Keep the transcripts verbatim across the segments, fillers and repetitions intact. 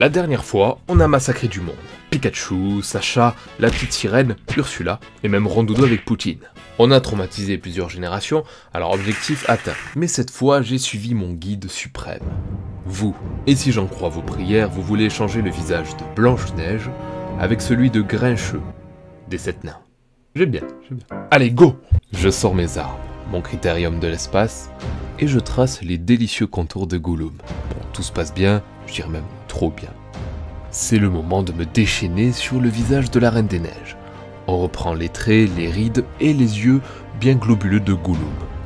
La dernière fois, on a massacré du monde. Pikachu, Sacha, la petite sirène, Ursula, et même Rondoudou avec Poutine. On a traumatisé plusieurs générations, alors objectif atteint. Mais cette fois, j'ai suivi mon guide suprême. Vous. Et si j'en crois vos prières, vous voulez changer le visage de Blanche-Neige avec celui de Grincheux, des sept nains. J'aime bien, j'aime bien. Allez, go! Je sors mes armes, mon critérium de l'espace, et je trace les délicieux contours de Gollum. Bon, tout se passe bien, je dirais même trop bien. C'est le moment de me déchaîner sur le visage de la Reine des Neiges. On reprend les traits, les rides et les yeux bien globuleux de Gollum.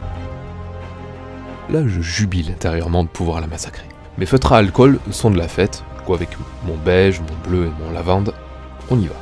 Là, je jubile intérieurement de pouvoir la massacrer. Mes feutres à alcool sont de la fête, du coup avec mon beige, mon bleu et mon lavande, on y va.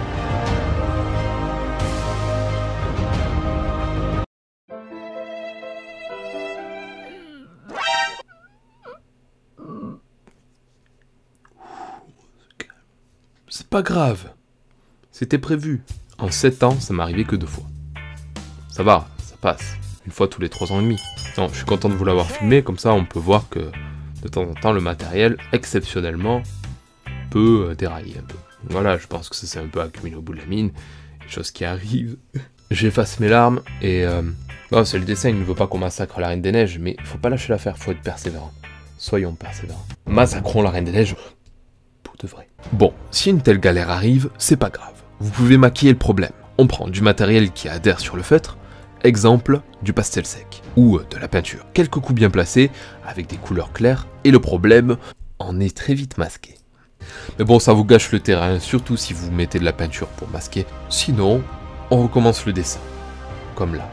C'est pas grave, c'était prévu. En sept ans, ça m'est arrivé que deux fois. Ça va, ça passe. Une fois tous les trois ans et demi. Non, je suis content de vous l'avoir filmé, comme ça on peut voir que de temps en temps le matériel, exceptionnellement, peut euh, dérailler un peu. Voilà, je pense que ça s'est un peu accumulé au bout de la mine, chose qui arrive. J'efface mes larmes et... Euh... Bon, c'est le dessin, il ne veut pas qu'on massacre la Reine des Neiges, mais faut pas lâcher l'affaire, faut être persévérant. Soyons persévérants. Massacrons la Reine des Neiges pour de vrai. Bon, si une telle galère arrive, c'est pas grave. Vous pouvez maquiller le problème. On prend du matériel qui adhère sur le feutre, exemple du pastel sec, ou de la peinture. Quelques coups bien placés, avec des couleurs claires, et le problème en est très vite masqué. Mais bon, ça vous gâche le terrain, surtout si vous mettez de la peinture pour masquer. Sinon, on recommence le dessin, comme là.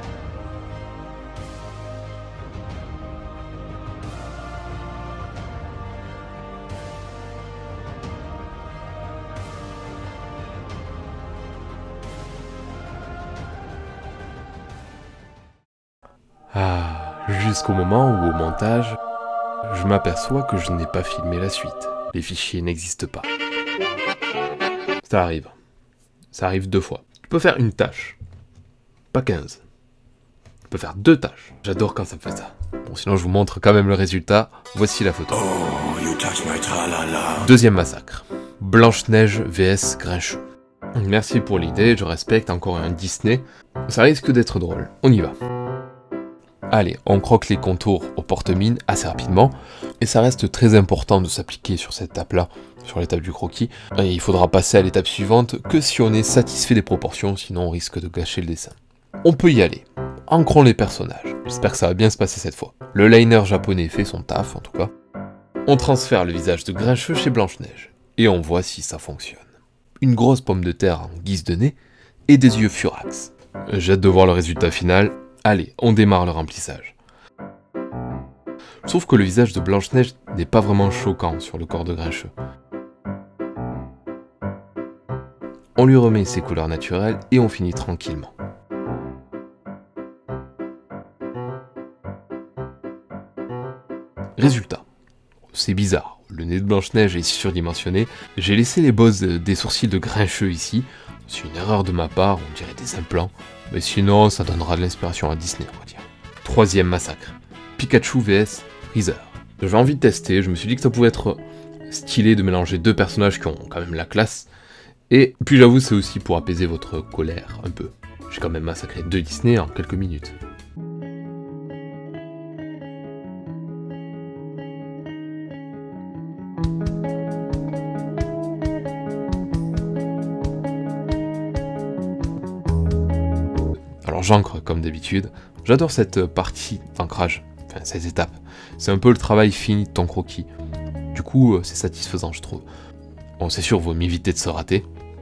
Ah, jusqu'au moment où, au montage, je m'aperçois que je n'ai pas filmé la suite. Les fichiers n'existent pas. Ça arrive. Ça arrive deux fois. Tu peux faire une tâche, pas quinze. Tu peux faire deux tâches. J'adore quand ça me fait ça. Bon, sinon je vous montre quand même le résultat. Voici la photo. Oh, you touch my tra-la-la. Deuxième massacre. Blanche-Neige vs Grincheux. Merci pour l'idée, je respecte, encore un Disney. Ça risque d'être drôle. On y va. Allez, on croque les contours au porte-mine assez rapidement, et ça reste très important de s'appliquer sur cette étape-là, sur l'étape du croquis, et il faudra passer à l'étape suivante que si on est satisfait des proportions, sinon on risque de gâcher le dessin. On peut y aller, ancrons les personnages, j'espère que ça va bien se passer cette fois. Le liner japonais fait son taf en tout cas. On transfère le visage de Grincheux chez Blanche-Neige, et on voit si ça fonctionne. Une grosse pomme de terre en guise de nez, et des yeux furax. J'ai hâte de voir le résultat final. Allez, on démarre le remplissage. Je trouve que le visage de Blanche-Neige n'est pas vraiment choquant sur le corps de Grincheux. On lui remet ses couleurs naturelles et on finit tranquillement. Résultat. C'est bizarre, le nez de Blanche-Neige est surdimensionné. J'ai laissé les bosses des sourcils de Grincheux ici. C'est une erreur de ma part, on dirait des implants. Mais sinon, ça donnera de l'inspiration à Disney, on va dire. Troisième massacre. Pikachu vs Freezer. J'ai envie de tester, je me suis dit que ça pouvait être stylé de mélanger deux personnages qui ont quand même la classe. Et puis j'avoue, c'est aussi pour apaiser votre colère un peu. J'ai quand même massacré deux Disney en quelques minutes. Alors j'ancre comme d'habitude, j'adore cette partie d'ancrage, enfin cette étape. C'est un peu le travail fini de ton croquis. Du coup, c'est satisfaisant je trouve. Bon, c'est sûr, vaut mieux éviter de se rater.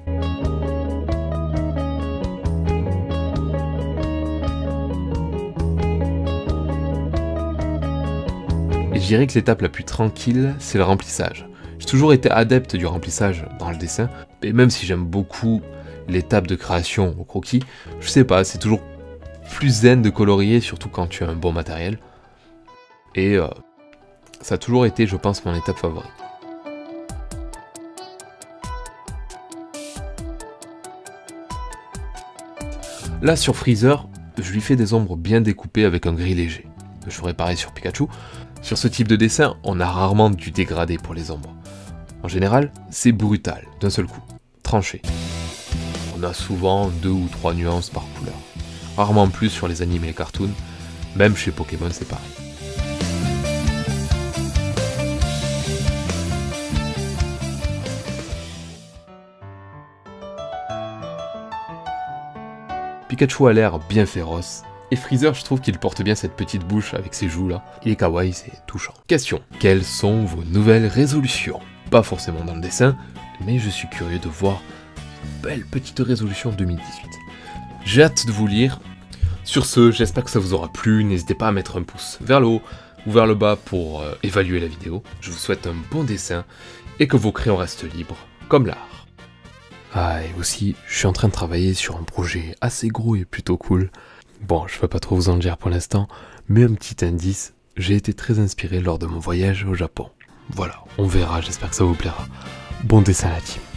Et je dirais que l'étape la plus tranquille, c'est le remplissage. J'ai toujours été adepte du remplissage dans le dessin, et même si j'aime beaucoup l'étape de création au croquis, je sais pas, c'est toujours plus zen de colorier, surtout quand tu as un bon matériel. Et euh, ça a toujours été, je pense, mon étape favorite. Là, sur Freezer, je lui fais des ombres bien découpées avec un gris léger. Je ferai pareil sur Pikachu. Sur ce type de dessin, on a rarement du dégradé pour les ombres. En général, c'est brutal, d'un seul coup, tranché. On a souvent deux ou trois nuances par couleur. Rarement plus sur les animes et les cartoons, même chez Pokémon c'est pareil. Pikachu a l'air bien féroce, et Freezer, je trouve qu'il porte bien cette petite bouche avec ses joues là. Il est kawaii, c'est touchant. Question, quelles sont vos nouvelles résolutions? Pas forcément dans le dessin, mais je suis curieux de voir une belle petite résolution deux mille dix-huit. J'ai hâte de vous lire. Sur ce, j'espère que ça vous aura plu, n'hésitez pas à mettre un pouce vers le haut ou vers le bas pour euh, évaluer la vidéo. Je vous souhaite un bon dessin et que vos crayons restent libres, comme l'art. Ah, et aussi, je suis en train de travailler sur un projet assez gros et plutôt cool. Bon, je ne peux pas trop vous en dire pour l'instant, mais un petit indice, j'ai été très inspiré lors de mon voyage au Japon. Voilà, on verra, j'espère que ça vous plaira. Bon dessin à la team.